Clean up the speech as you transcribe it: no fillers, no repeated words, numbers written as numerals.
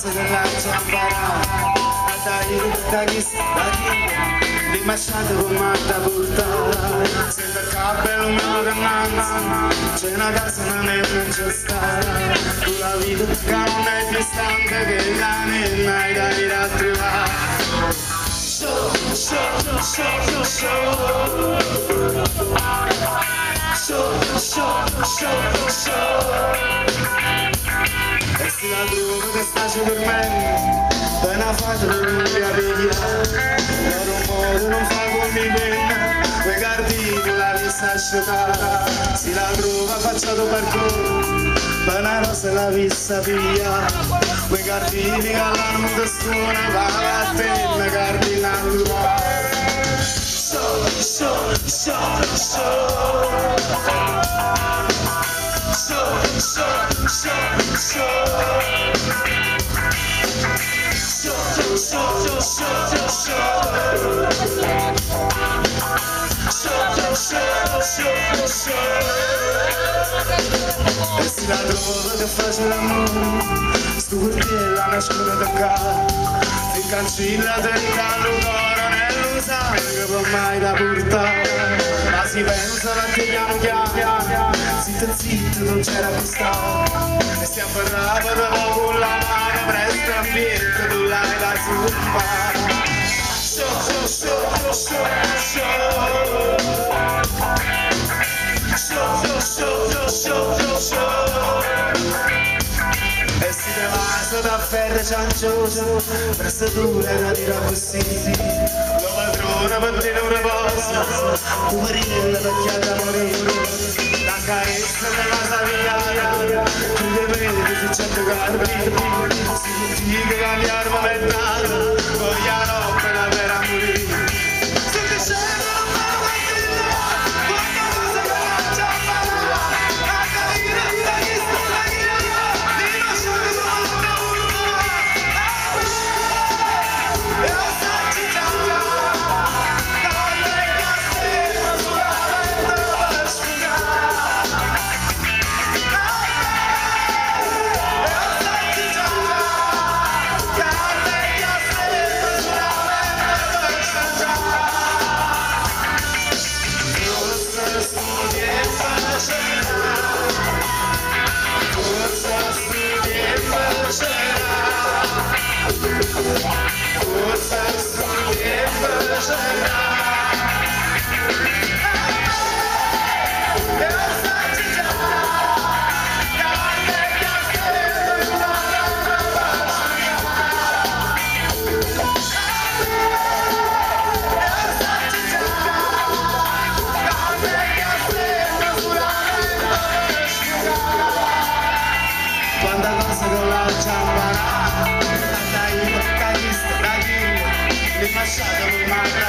casa dell'altro imparato a dai dagli rimasciato come da buttare sembra il cappello mio ragazzo c'è una casa non c'è stata tu la vita che non è distante che la nenna hai da ir a trovare show show show show show show show show e se la droga che sta dormendo è una faccia per non capire per un modo non fa come penna quei gardini la vista asciugata si la trova facciato per cuore per una rosa la vista via quei gardini che l'hanno da suona va a penna gardini naturale show show show show show show show show e si la trova che face l'amore stu quartiere la nascono da casa si cancella del calore nello sangue che può mai da portare ma si pensa che piano piano zitto zitto non c'era più stato e si afferrava da poco la mano presto ambiente tu l'hai la zuppa show show show show show show show show e si devasta da ferro ciancioso presto tu la dirà così lo padrona per te non riposa poverina vecchiata a morire la carezza della savia tu devi vedere se c'è carri si dice che la arma mentale con la notte la vera morire quanta cosa con la ciambara dai dagli rimasciato con